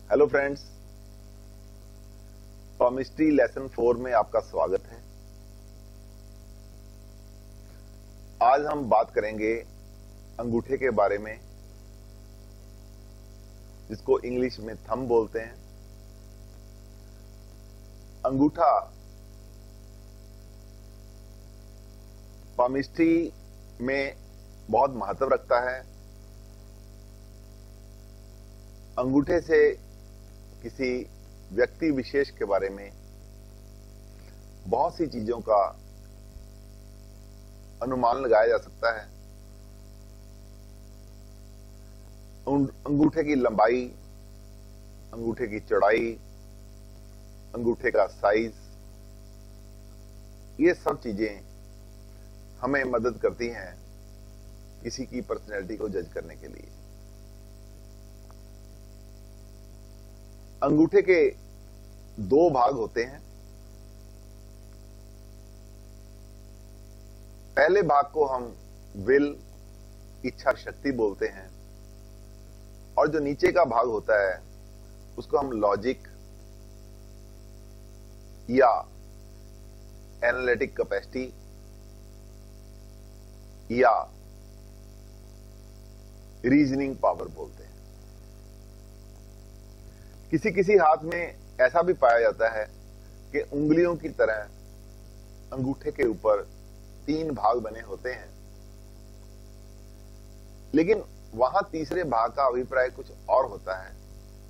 Hello friends, palmistry lesson 4 में आपका स्वागत है। आज हम बात करेंगे अंगूठे के बारे में, जिसको इंग्लिश में थंब बोलते हैं। अंगूठा पामिस्ट्री में बहुत महत्व रखता है। अंगूठे से किसी व्यक्ति विशेष के बारे में बहुत सी चीजों का अनुमान लगाया जा सकता है। अंगूठे की लंबाई, अंगूठे की चौड़ाई, अंगूठे का साइज, ये सब चीजें हमें मदद करती हैं किसी की पर्सनैलिटी को जज करने के लिए। अंगूठे के दो भाग होते हैं। पहले भाग को हम विल, इच्छा शक्ति बोलते हैं, और जो नीचे का भाग होता है उसको हम लॉजिक या एनालिटिक कैपेसिटी या रीजनिंग पावर बोलते हैं। किसी किसी हाथ में ऐसा भी पाया जाता है कि उंगलियों की तरह अंगूठे के ऊपर 3 भाग बने होते हैं, लेकिन वहां तीसरे भाग का अभिप्राय कुछ और होता है।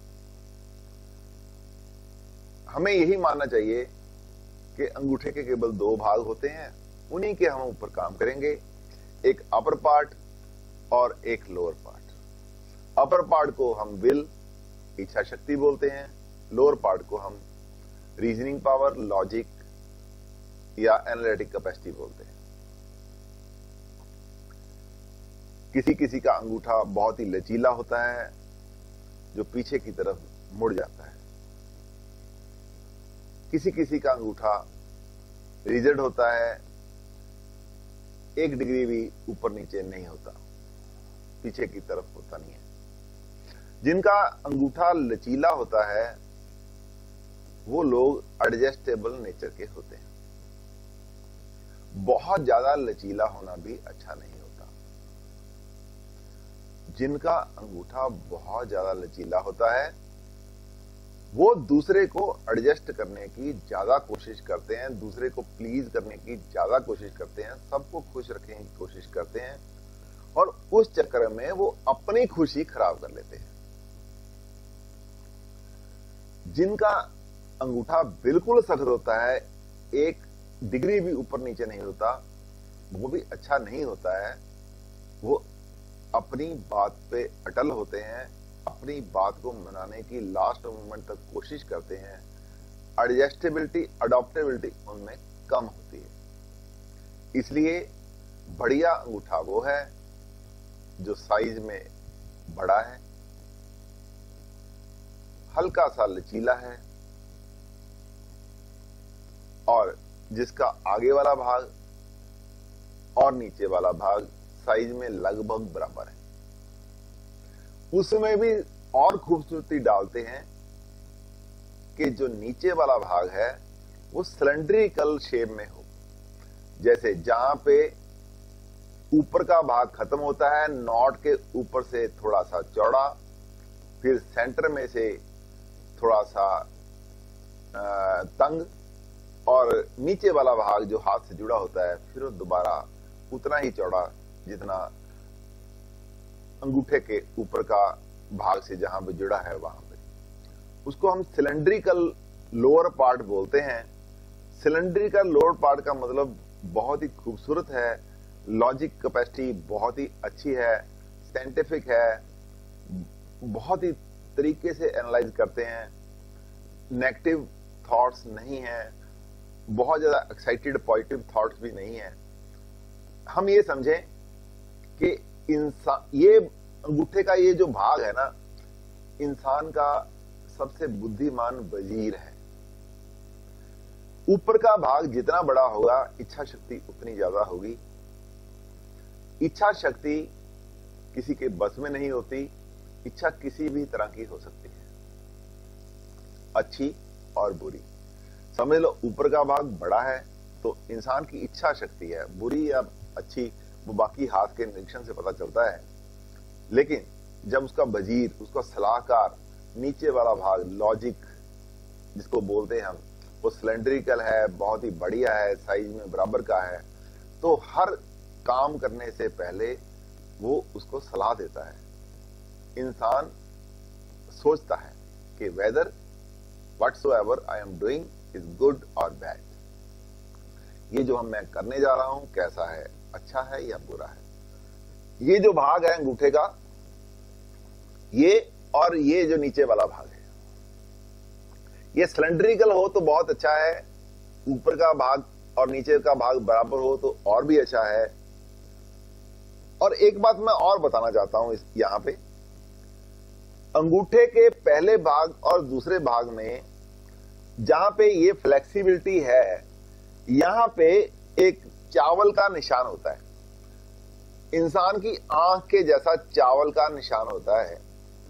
हमें यही मानना चाहिए कि अंगूठे के केवल 2 भाग होते हैं, उन्हीं के हम ऊपर काम करेंगे, एक अपर पार्ट और एक लोअर पार्ट। अपर पार्ट को हम विल, इच्छा शक्ति बोलते हैं, लोअर पार्ट को हम रीजनिंग पावर, लॉजिक या एनालिटिक कैपेसिटी बोलते हैं। किसी किसी का अंगूठा बहुत ही लचीला होता है, जो पीछे की तरफ मुड़ जाता है। किसी किसी का अंगूठा रिजिड होता है, 1 डिग्री भी ऊपर नीचे नहीं होता, पीछे की तरफ होता नहीं है। जिनका अंगूठा लचीला होता है वो लोग एडजस्टेबल नेचर के होते हैं। बहुत ज्यादा लचीला होना भी अच्छा नहीं होता। जिनका अंगूठा बहुत ज्यादा लचीला होता है वो दूसरे को एडजस्ट करने की ज्यादा कोशिश करते हैं, दूसरे को प्लीज करने की ज्यादा कोशिश करते हैं, सबको खुश रखने की कोशिश करते हैं, और उस चक्कर में वो अपनी खुशी खराब कर लेते हैं। जिनका अंगूठा बिल्कुल सख्त होता है, 1 डिग्री भी ऊपर नीचे नहीं होता, वो भी अच्छा नहीं होता है। वो अपनी बात पे अटल होते हैं, अपनी बात को मनाने की लास्ट मोमेंट तक कोशिश करते हैं। एडजस्टेबिलिटी, अडॉप्टेबिलिटी उनमें कम होती है। इसलिए बढ़िया अंगूठा वो है जो साइज में बड़ा है, हल्का सा लचीला है, और जिसका आगे वाला भाग और नीचे वाला भाग साइज में लगभग बराबर है। उसमें भी और खूबसूरती डालते हैं कि जो नीचे वाला भाग है वो सिलेंड्रिकल शेप में हो। जैसे जहां पे ऊपर का भाग खत्म होता है, नॉट के ऊपर से थोड़ा सा चौड़ा, फिर सेंटर में से थोड़ा सा तंग, और नीचे वाला भाग जो हाथ से जुड़ा होता है फिर वो दोबारा उतना ही चौड़ा जितना अंगूठे के ऊपर का भाग से जहां पे जुड़ा है वहां पे। उसको हम सिलेंड्रिकल लोअर पार्ट बोलते हैं। सिलेंड्रिकल लोअर पार्ट का मतलब बहुत ही खूबसूरत है, लॉजिक कैपेसिटी बहुत ही अच्छी है, साइंटिफिक है, बहुत ही तरीके से एनालाइज करते हैं, नेगेटिव थॉट्स नहीं है, बहुत ज्यादा एक्साइटेड पॉजिटिव थॉट्स भी नहीं है। हम ये समझें कि ये अंगूठे का ये जो भाग है ना, इंसान का सबसे बुद्धिमान वजीर है। ऊपर का भाग जितना बड़ा होगा, इच्छा शक्ति उतनी ज्यादा होगी। इच्छा शक्ति किसी के बस में नहीं होती, इच्छा किसी भी तरह की हो सकती है। अच्छी और बुरी। समझ लो ऊपर का भाग बड़ा है तो इंसान की इच्छा शक्ति है, बुरी या अच्छी वो बाकी हाथ के निरीक्षण से पता चलता है। लेकिन जब उसका वजीर, उसका सलाहकार, नीचे वाला भाग लॉजिक जिसको बोलते हैं हम, वो सिलेंड्रिकल है, बहुत ही बढ़िया है, साइज में बराबर का है, तो हर काम करने से पहले वो उसको सलाह देता है। इंसान सोचता है कि whether whatsoever I am doing is good और बैड, ये जो मैं करने जा रहा हूं कैसा है, अच्छा है या बुरा है। ये जो भाग है अंगूठे का, ये और ये जो नीचे वाला भाग है, ये सिलेंड्रिकल हो तो बहुत अच्छा है, ऊपर का भाग और नीचे का भाग बराबर हो तो और भी अच्छा है। और एक बात मैं और बताना चाहता हूं यहां पे, अंगूठे के पहले भाग और दूसरे भाग में जहां पे ये फ्लेक्सिबिलिटी है, यहां पे एक चावल का निशान होता है, इंसान की आंख के जैसा चावल का निशान होता है।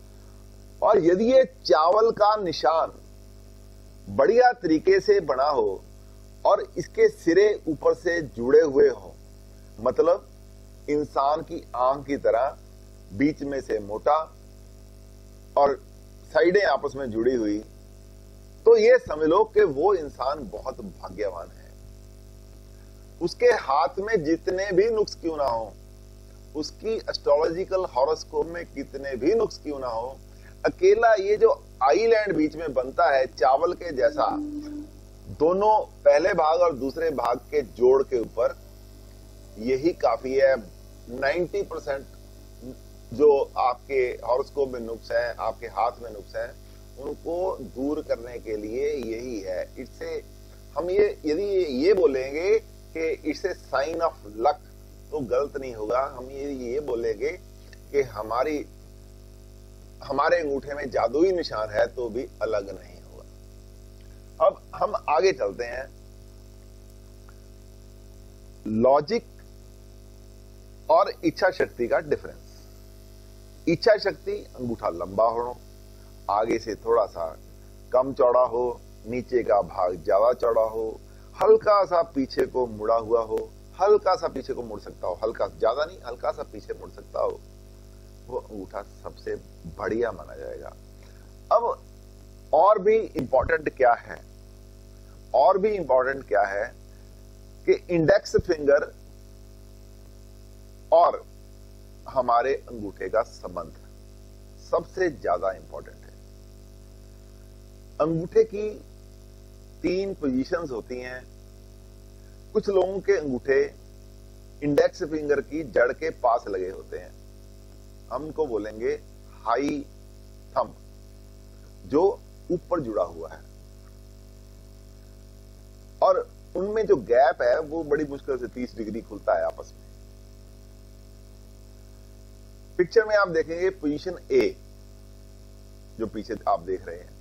और यदि ये चावल का निशान बढ़िया तरीके से बना हो और इसके सिरे ऊपर से जुड़े हुए हो, मतलब इंसान की आंख की तरह बीच में से मोटा और साइडें आपस में जुड़ी हुई, तो ये समझ लो कि वो इंसान बहुत भाग्यवान है। उसके हाथ में जितने भी नुक्स क्यों ना हो, उसकी एस्ट्रोलॉजिकल हॉरोस्कोप में कितने भी नुक्स क्यों ना हो, अकेला ये जो आईलैंड बीच में बनता है चावल के जैसा, दोनों पहले भाग और दूसरे भाग के जोड़ के ऊपर, यही काफी है। 90% जो आपके हॉरोस्कोप में नुक्स है, आपके हाथ में नुक्स है, उनको दूर करने के लिए यही है। इससे हम यदि ये बोलेंगे कि इससे साइन ऑफ लक, तो गलत नहीं होगा। हम ये बोलेंगे कि हमारे अंगूठे में जादुई निशान है तो भी अलग नहीं होगा। अब हम आगे चलते हैं। लॉजिक और इच्छा शक्ति का डिफरेंस। इच्छा शक्ति अंगूठा लंबा हो, आगे से थोड़ा सा कम चौड़ा हो, नीचे का भाग ज्यादा चौड़ा हो, हल्का सा पीछे को मुड़ा हुआ हो, हल्का सा पीछे को मुड़ सकता हो, हल्का ज्यादा नहीं, हल्का सा पीछे मुड़ सकता हो, वो अंगूठा सबसे बढ़िया माना जाएगा। अब और भी इंपॉर्टेंट क्या है, और भी इंपॉर्टेंट क्या है कि इंडेक्स फिंगर और हमारे अंगूठे का संबंध सबसे ज्यादा इंपॉर्टेंट है। अंगूठे की 3 पोजीशंस होती हैं। कुछ लोगों के अंगूठे इंडेक्स फिंगर की जड़ के पास लगे होते हैं, हम उनको बोलेंगे हाई थंब, जो ऊपर जुड़ा हुआ है, और उनमें जो गैप है वो बड़ी मुश्किल से 30 डिग्री खुलता है आपस में। पिक्चर में आप देखेंगे पोजीशन ए, जो पीछे आप देख रहे हैं,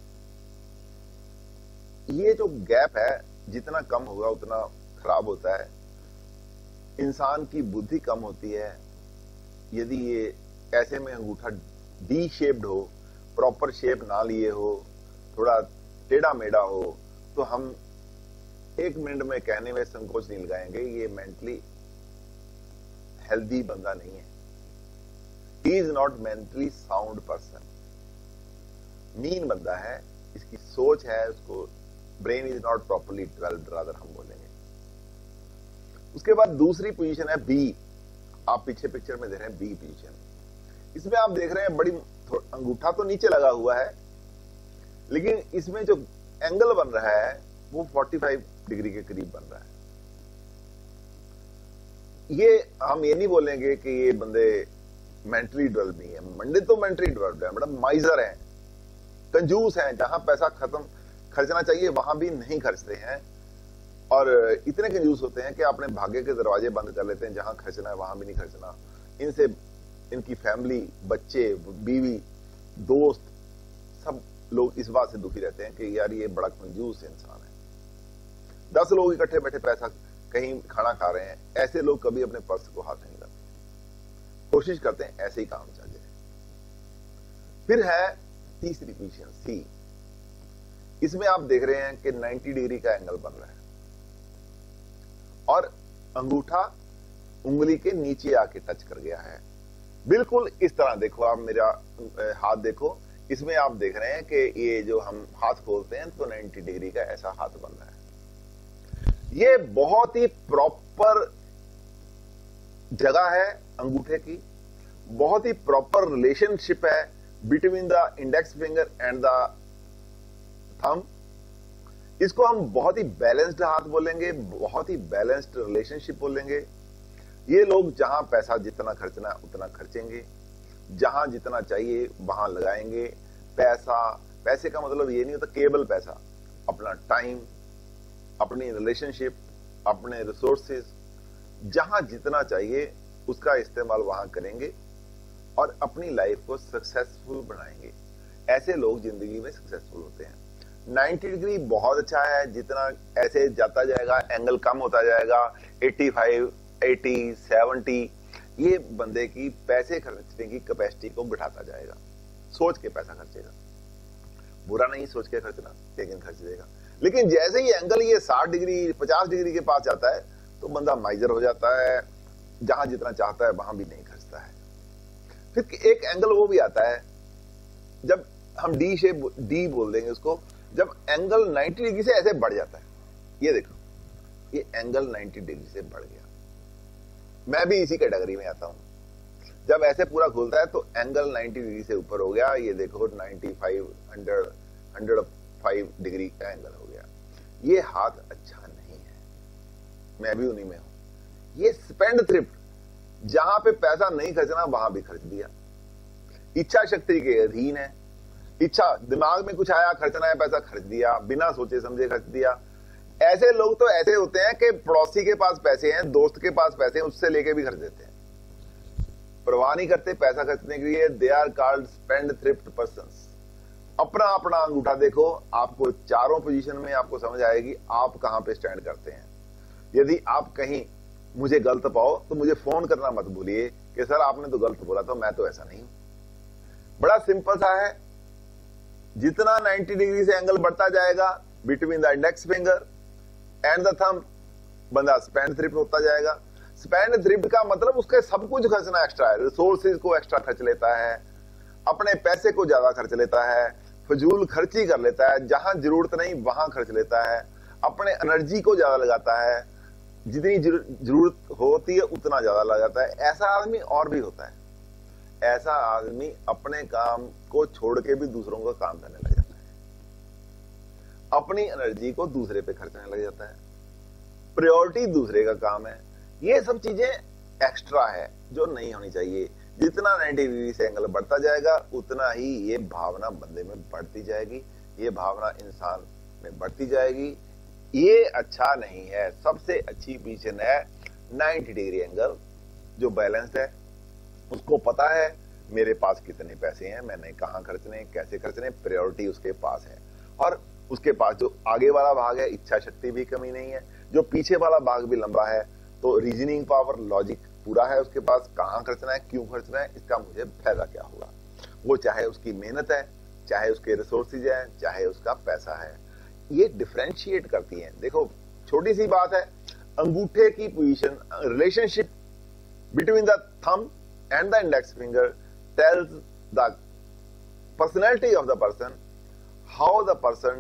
ये जो गैप है जितना कम होगा उतना खराब होता है, इंसान की बुद्धि कम होती है। यदि ये ऐसे में अंगूठा डी शेप्ड हो, प्रॉपर शेप ना लिए हो, थोड़ा टेढ़ा मेढ़ा हो, तो हम 1 मिनट में कहने में संकोच नहीं लगाएंगे ये मेंटली हेल्दी बंदा नहीं है। He is not mentally sound person, mean बंदा है, इसकी सोच है, उसको brain is not properly developed, rather हम बोलेंगे। उसके बाद दूसरी पोजीशन है बी, आप पीछे पिक्चर में देख रहे हैं बी पोजीशन। इसमें आप देख रहे हैं बड़ी अंगूठा तो नीचे लगा हुआ है, लेकिन इसमें जो एंगल बन रहा है वो 45 डिग्री के करीब बन रहा है। ये हम ये नहीं बोलेंगे कि ये बंदे मेंटली डेवलप नहीं है, मंडे तो मेंटली डेवलप्ड है, मतलब माइजर है, कंजूस है, जहां पैसा खर्चना चाहिए वहां भी नहीं खर्चते हैं, और इतने कंजूस होते हैं कि अपने भाग्य के दरवाजे बंद कर लेते हैं, जहां खर्चना है वहां भी नहीं खर्चना। इनसे इनकी फैमिली, बच्चे, बीवी, दोस्त, सब लोग इस बात से दुखी रहते हैं कि यार ये बड़ा कंजूस इंसान है। 10 लोग इकट्ठे बैठे पैसा कहीं खाना खा रहे हैं, ऐसे लोग कभी अपने पर्स को हाथ नहीं लगाते, कोशिश करते हैं ऐसे ही काम चल जाए। फिर है तीसरी पोजीशन सी। इसमें आप देख रहे हैं कि 90 डिग्री का एंगल बन रहा है और अंगूठा उंगली के नीचे आके टच कर गया है। बिल्कुल इस तरह देखो, आप मेरा हाथ देखो, इसमें आप देख रहे हैं कि ये जो हम हाथ खोलते हैं तो 90 डिग्री का ऐसा हाथ बन रहा है। ये बहुत ही प्रॉपर जगह है अंगूठे की, बहुत ही प्रॉपर रिलेशनशिप है between the index finger and the thumb. इसको हम बहुत ही बैलेंस्ड हाथ बोलेंगे, बहुत ही बैलेंस्ड रिलेशनशिप बोलेंगे। ये लोग जहां पैसा जितना खर्चना उतना खर्चेंगे, जहां जितना चाहिए वहां लगाएंगे। पैसे का मतलब ये नहीं होता केवल पैसा, अपना टाइम, अपनी रिलेशनशिप, अपने रिसोर्सेज, जहां जितना चाहिए उसका इस्तेमाल वहां करेंगे और अपनी लाइफ को सक्सेसफुल बनाएंगे। ऐसे लोग जिंदगी में सक्सेसफुल होते हैं। 90 डिग्री बहुत अच्छा है, जितना ऐसे जाता जाएगा एंगल कम होता जाएगा, 85, 80, 70, ये बंदे की पैसे खर्चने की कैपेसिटी को बिठाता जाएगा। सोच के पैसा खर्चेगा, बुरा नहीं सोच के खर्चना, लेकिन खर्च देगा। लेकिन जैसे ही एंगल ये 60 डिग्री 50 डिग्री के पास जाता है तो बंदा माइजर हो जाता है, जहां जितना चाहता है वहां भी नहीं खर्चता है। फिर एक एंगल वो भी आता है जब हम डी बोल देंगे उसको, जब एंगल 90 डिग्री से ऐसे बढ़ जाता है। ये देखो, ये एंगल 90 डिग्री से बढ़ गया, मैं भी इसी कैटेगरी में आता हूं। जब ऐसे पूरा खुलता है तो एंगल 90 डिग्री से ऊपर हो गया। ये देखो 95, 105 डिग्री का एंगल हो गया। ये हाथ अच्छा नहीं है, मैं भी उन्हीं में हूं। ये स्पेंडथ्रिफ्ट, जहां पे पैसा नहीं खर्चना वहां भी खर्च दिया, इच्छा शक्ति के अधीन है। इच्छा, दिमाग में कुछ आया खर्चना है, पैसा खर्च दिया, बिना सोचे समझे खर्च दिया। ऐसे लोग तो ऐसे होते हैं कि पड़ोसी के पास पैसे हैं, दोस्त के पास पैसे हैं, उससे लेके भी खर्च देते हैं, परवाह नहीं करते पैसा खर्चने के लिए। They are called spendthrift persons. अपना अपना अंगूठा देखो, आपको चारों पोजीशन में आपको समझ आएगी आप कहां पे स्टैंड करते हैं। यदि आप कहीं मुझे गलत पाओ तो मुझे फोन करना मत भूलिए कि सर आपने तो गलत बोला था, मैं तो ऐसा नहीं हूं। बड़ा सिंपल सा है, जितना 90 डिग्री से एंगल बढ़ता जाएगा between the index finger and the thumb, बंदा स्पेंडथ्रिफ्ट होता जाएगा। स्पेंडथ्रिफ्ट का मतलब उसके सब कुछ खर्चना एक्स्ट्रा है, रिसोर्सेज को एक्स्ट्रा खर्च लेता है, अपने पैसे को ज्यादा खर्च लेता है, फजूल खर्ची कर लेता है, जहां जरूरत नहीं वहां खर्च लेता है, अपने एनर्जी को ज्यादा लगाता है, जितनी जरूरत होती है उतना ज्यादा लगाता है। ऐसा आदमी और भी होता है। ऐसा आदमी अपने काम को छोड़ के भी दूसरों का काम करने लग जाता है, अपनी एनर्जी को दूसरे पे खर्चने लग जाता है, प्रायोरिटी दूसरे का काम है। ये सब चीजें एक्स्ट्रा है जो नहीं होनी चाहिए। जितना 90 डिग्री से एंगल बढ़ता जाएगा उतना ही ये भावना बंदे में बढ़ती जाएगी, ये भावना इंसान में बढ़ती जाएगी। ये अच्छा नहीं है। सबसे अच्छी पोजीशन है 90 डिग्री एंगल, जो बैलेंस्ड है, उसको पता है मेरे पास कितने पैसे हैं, मैंने कहां खर्चने, कैसे खर्चने, प्रायोरिटी उसके पास है। और उसके पास जो आगे वाला भाग है, इच्छा शक्ति भी कमी नहीं है, जो पीछे वाला भाग भी लंबा है, तो रीजनिंग पावर, लॉजिक पूरा है उसके पास। कहां खर्चना है, क्यों खर्चना है, इसका मुझे फायदा क्या होगा। वो चाहे उसकी मेहनत है, चाहे उसके रिसोर्सेज है, चाहे उसका पैसा है, ये डिफरेंशिएट करती है। देखो छोटी सी बात है, अंगूठे की position, relationship between the thumb and the index finger tells the personality of the person, how the person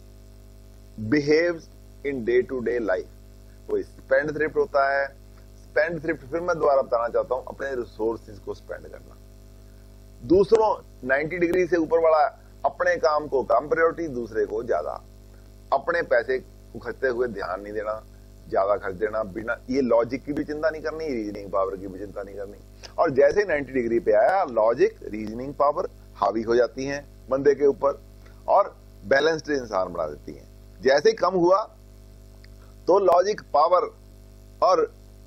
behaves in day to day life. कोई स्पेंडथ्रिफ्ट होता है। स्पेंडथ्रिफ्ट फिर मैं दोबारा बताना चाहता हूं, अपने रिसोर्सेज को स्पेंड करना। दूसरों 90 डिग्री से ऊपर वाला अपने काम को कम प्रायोरिटी, दूसरे को ज्यादा। अपने पैसे खर्चते हुए ध्यान नहीं देना, ज्यादा खर्च देना, बिना ये लॉजिक की भी चिंता नहीं करनी, रीजनिंग पावर की भी चिंता नहीं करनी। और जैसे 90 डिग्री पे आया, लॉजिक, रीजनिंग पावर हावी हो जाती हैं बंदे के ऊपर और बैलेंस्ड इंसान बना देती हैं। जैसे ही कम हुआ तो लॉजिक पावर और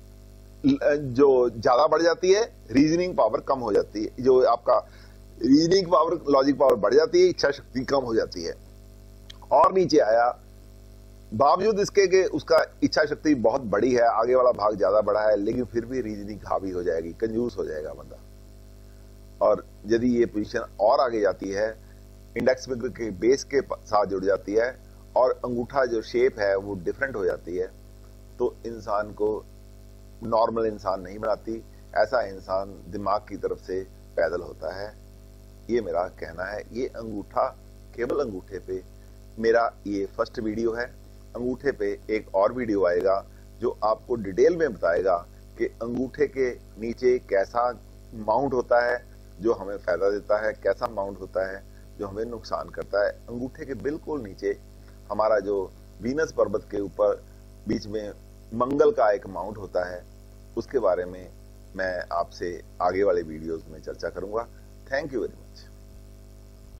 जो ज्यादा बढ़ जाती है, रीजनिंग पावर कम हो जाती है। जो आपका रीजनिंग पावर, लॉजिक पावर बढ़ जाती है, इच्छा शक्ति कम हो जाती है। और नीचे आया, बावजूद इसके कि उसका इच्छा शक्ति बहुत बड़ी है, आगे वाला भाग ज्यादा बड़ा है, लेकिन फिर भी रीजनिंग हावी हो जाएगी, कंजूस हो जाएगा बंदा। और यदि ये पोजीशन और आगे जाती है इंडेक्स फिंगर के बेस के साथ जुड़ जाती है और अंगूठा जो शेप है वो डिफरेंट हो जाती है, तो इंसान को नॉर्मल इंसान नहीं बनाती। ऐसा इंसान दिमाग की तरफ से पैदल होता है। ये मेरा कहना है। ये अंगूठा, केवल अंगूठे पे मेरा ये फर्स्ट वीडियो है। अंगूठे पे एक और वीडियो आएगा जो आपको डिटेल में बताएगा कि अंगूठे के नीचे कैसा माउंट होता है जो हमें फायदा देता है, कैसा माउंट होता है जो हमें नुकसान करता है। अंगूठे के बिल्कुल नीचे हमारा जो वीनस पर्वत के ऊपर बीच में मंगल का एक माउंट होता है, उसके बारे में मैं आपसे आगे वाले वीडियोस में चर्चा करूंगा। Thank you very much.